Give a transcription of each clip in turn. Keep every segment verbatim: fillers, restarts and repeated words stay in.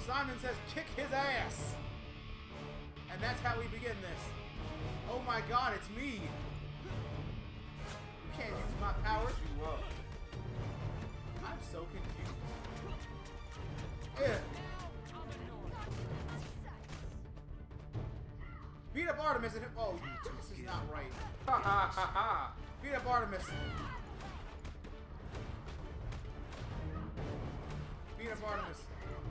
Simon says, kick his ass! And that's how we begin this. Oh my god, it's me! You can't use my powers. You up. I'm so confused. Yeah. Beat up Artemis and... Oh, this is not right. Beat up Artemis. Beat up Artemis.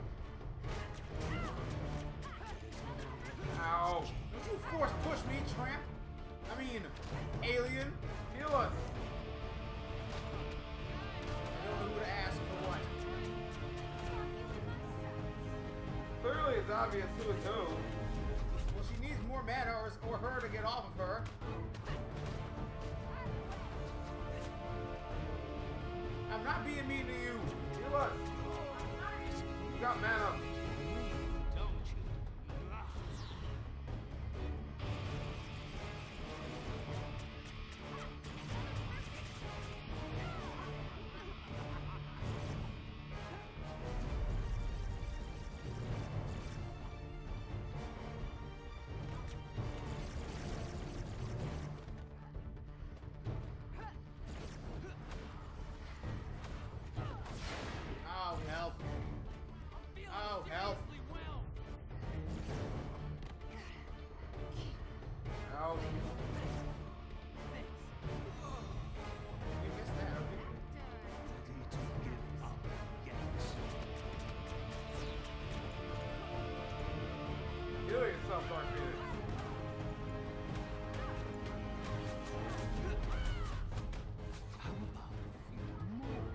Ow. Don't you force push me, tramp. I mean, alien. Heal us. I don't know who to ask for what. Clearly it's obvious who it's who. Well, she needs more mana or, or her to get off of her. I'm not being mean to you. Heal us. You got mana. Oh, help. Oh, help. Ouch. You missed that, okay? Ready to give up yet. Heal yourself, Dark Phoenix. How about a few more?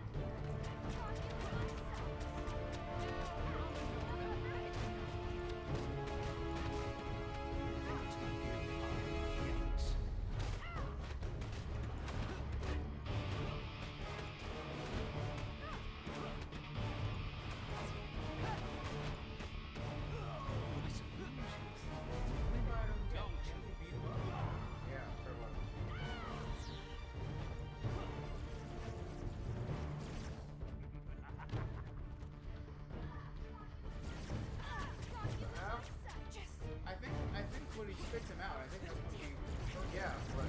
Yeah, pretty much. I think I think when he spits him out, I think that's when he. Yeah, but.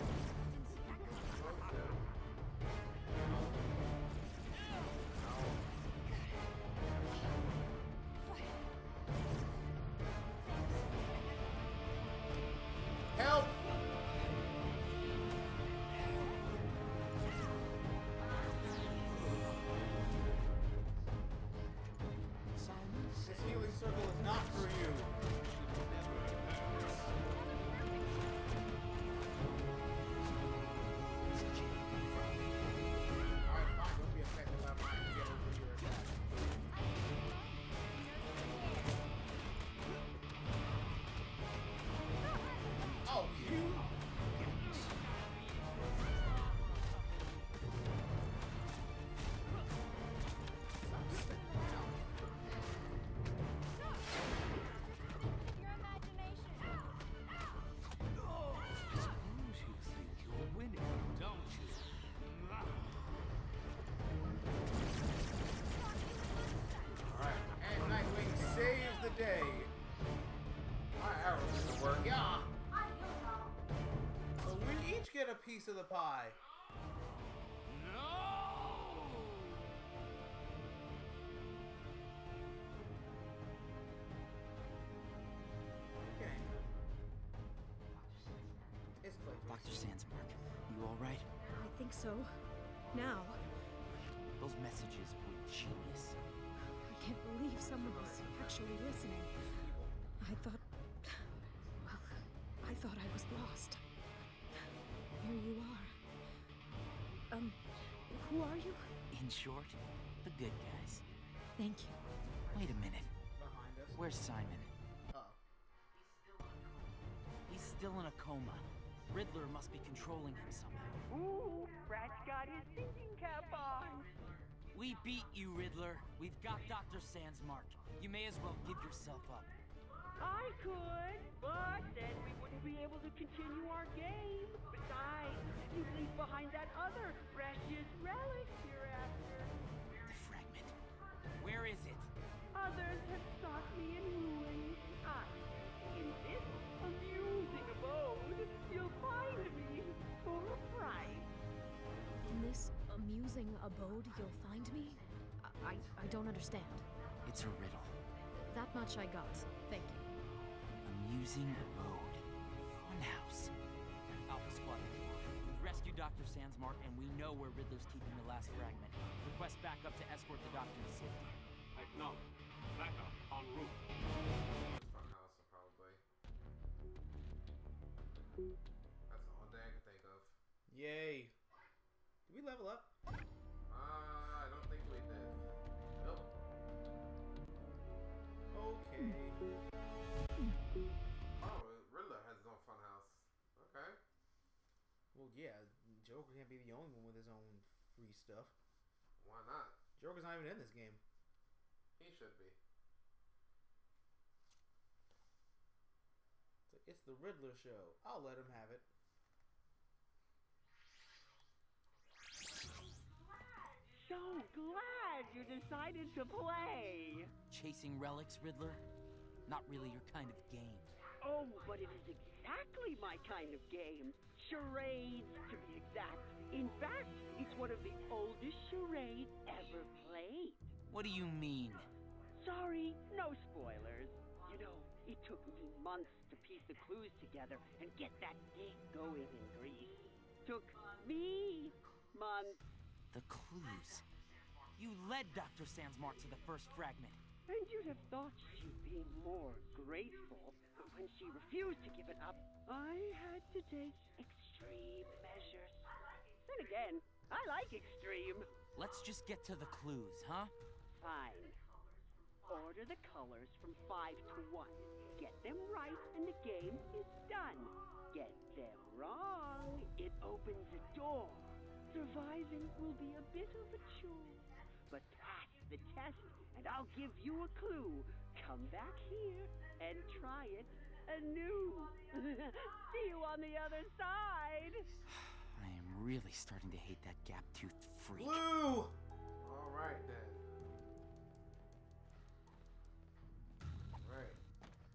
Help! Simon This said healing circle is not for you. Alright, fine, don't be affected by mine to get over your attack. Oh, you! Stop spitting around. Your imagination. I suppose you think you're winning, don't you? Alright. And Nightwing saves the day. My arrows didn't work. Yeah! So we each get a piece of the pie. No! Okay. It's Clay. Doctor Sandsmark, you alright? I think so. Now. Those messages were genius. I can't believe someone was actually listening. I thought... Well, I thought I was lost. Here you are. Um, who are you? In short, the good guys. Thank you. Wait a minute. Behind us. Where's Simon? Oh. He's still in a coma. Riddler must be controlling him somehow. Ooh, Brat's got his thinking cap on. We beat you, Riddler. We've got Doctor Sandsmark. You may as well give yourself up. I could, but then we wouldn't be able to continue our game. Besides, you'd leave behind that other precious relic hereafter. The fragment. Where is it? Others have road, you'll find me? I, I, I don't understand. It's a riddle. That much I got. Thank you. Amusing abode. Funhouse. Alpha Squad, we've rescued Doctor Sandsmark, and we know where Riddler's keeping the last fragment. Request backup to escort the Doctor to safety. Acknowledge. Backup en route. Funhouse, probably. That's the only thing I can think of. Yay. Did we level up? Uh, I don't think we did. Nope. Okay. Oh, Riddler has his own funhouse. Okay. Well, yeah, Joker can't be the only one with his own free stuff. Why not? Joker's not even in this game. He should be. So it's the Riddler show. I'll let him have it. So glad you decided to play. Chasing relics, Riddler? Not really your kind of game. Oh, but it is exactly my kind of game. Charades, to be exact. In fact, it's one of the oldest charades ever played. What do you mean? Sorry, no spoilers. You know, it took me months to piece the clues together and get that gate going in Greece. Took me months. The clues. You led Doctor Sandsmark to the first fragment. And you'd have thought she'd be more graceful, but when she refused to give it up, I had to take extreme measures. Then again, I like extreme. Let's just get to the clues, huh? Fine. Order the colors from five to one. Get them right and the game is done. Get them wrong, it opens a door. Surviving will be a bit of a chore. But pass the test and I'll give you a clue. Come back here and try it anew. See you on the other side. I am really starting to hate that gap-toothed freak. Blue! Alright then. Right.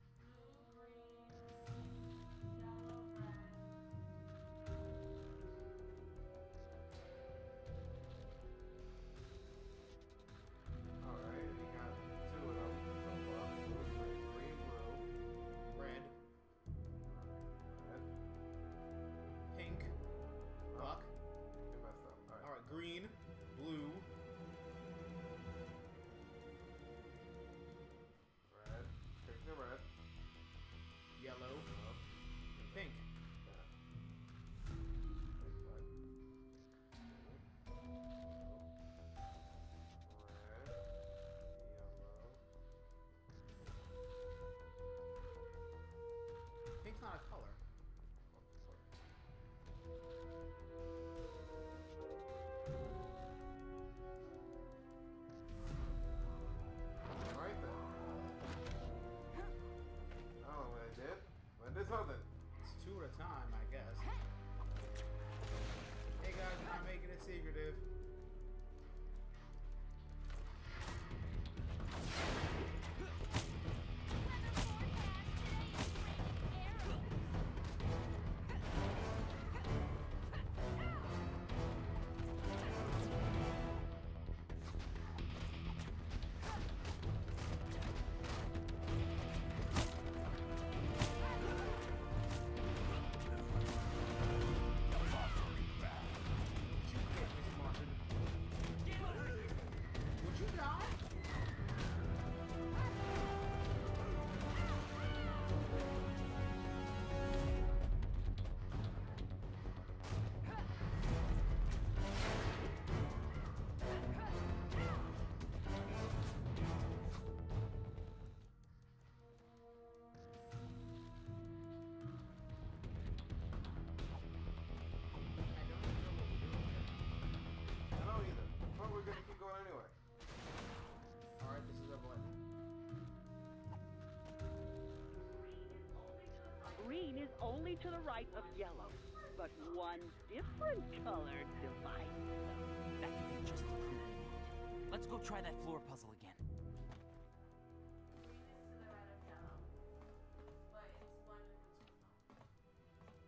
Alright, we got two of them so far. Green, blue, red, red, pink, fuck. You messed up. Alright. Alright, green, blue, red, pick the red, yellow, and pink. Pink's not a color. Alright then. I don't know what I did. But this something. It's two at a time, I guess. Hey guys, we're not making it secretive. Would you die? I don't either. But we're gonna keep going anyway. Alright, this is a button. Green is only to the right of yellow, but one different color divides them. That could be just the clue we need. Let's go try that floor puzzle again.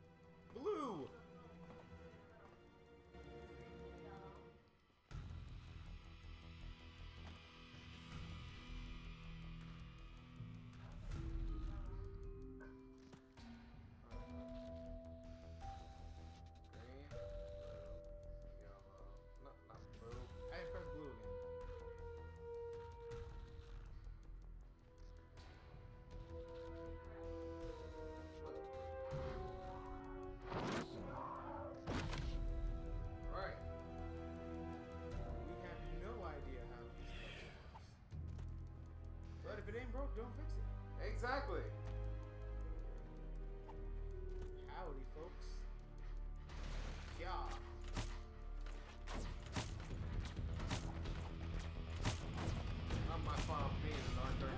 Blue! ain't broke, don't fix it. Exactly. Howdy, folks. Yeah. Not my fault being an Arthur.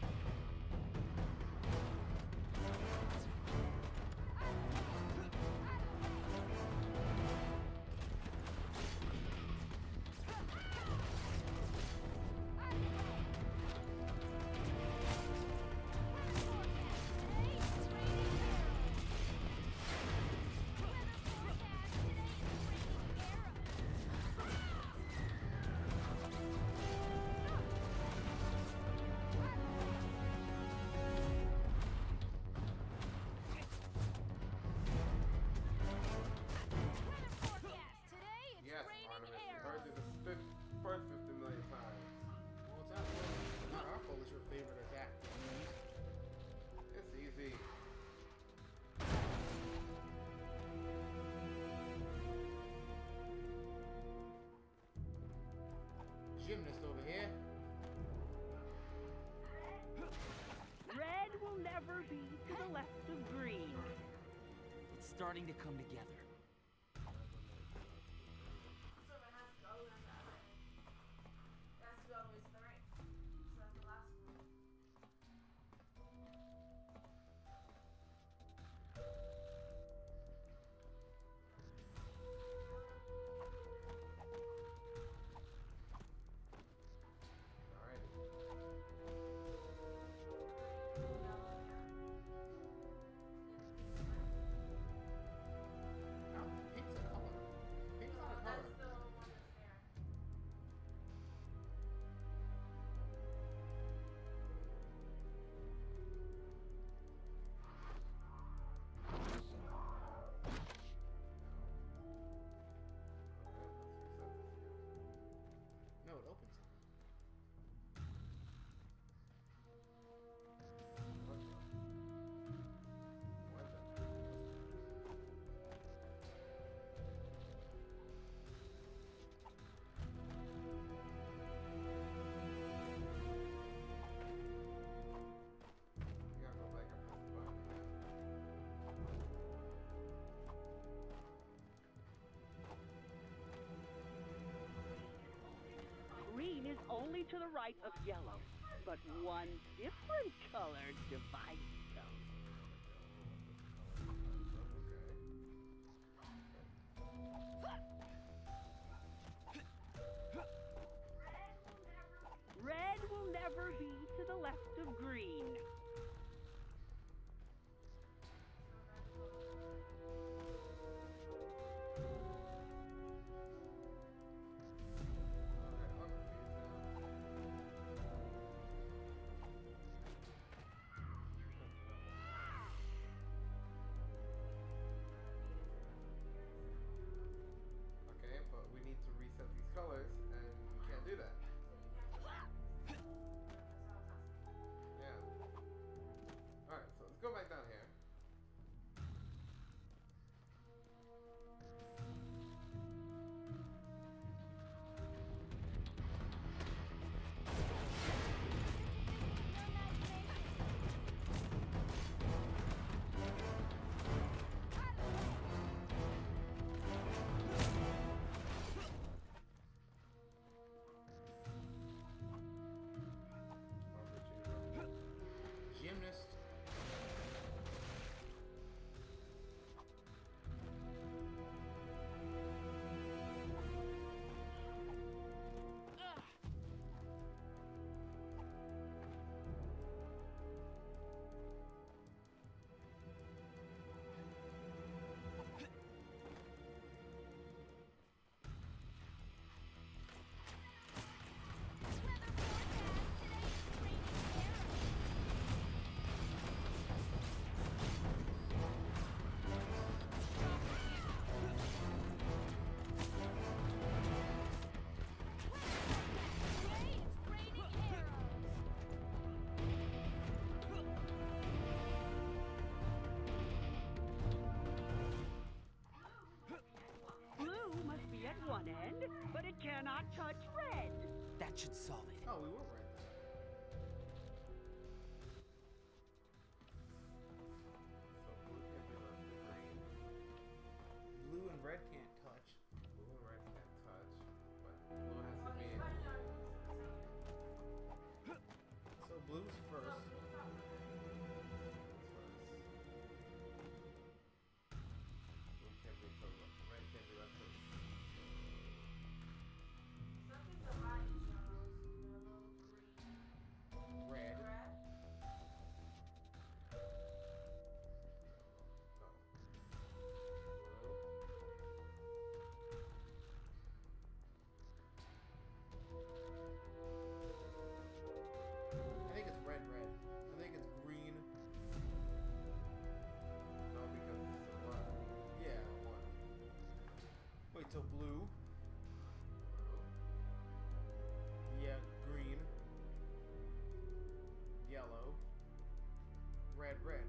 Yes, Artemis. We heard this fifty, first fifty million times. Well, it's not, it's not our fault. It's your favorite attack. It's easy. Gymnast over here. Red will never be to the left of green. It's starting to come together. So it has to go on the other end. It has to go all the way to the right. So that's the last one. Now, pink's a color. Pink's not a color. That's the one that's there. No, it opens it. Green is only to the right of yellow, but one different color divides them. Red will never be to the left of green. Okay, but we need to reset these colors, and we can't do that. Yeah. Alright, so let's go back down here. Gymnast. Blue must be at one end, but it cannot touch red. That should solve it. Oh, we were right there. So blue. Yeah, green. Yellow. Red, red.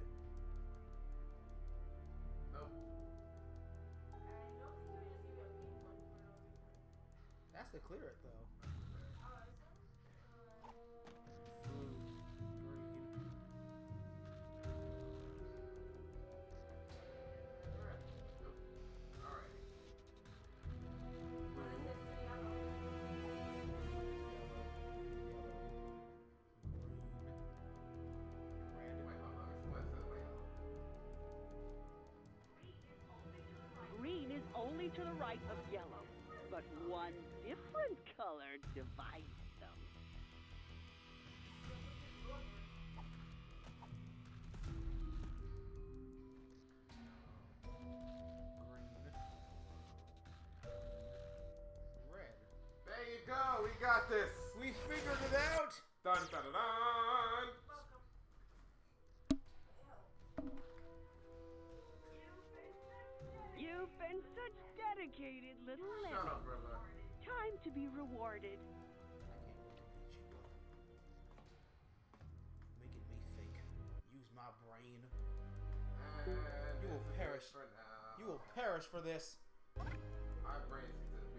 Nope. I don't think we just give you a pink one for no reason. That's to clear it, though. Oh, is it? Blue, green. Red. Nope. Alright. What is this? Yellow. Red. Wait, hold on. What says my yellow? Green is only to the right of yellow, but one different color divides them. Red. There you go. We got this. We figured it out! Dun dun dun dun. You've been such dedicated little Shut lemons. up, Riddler. Time to be rewarded. Making me think. Use my brain. And You will this is it perish. for now. You will perish for this. My brain sees it.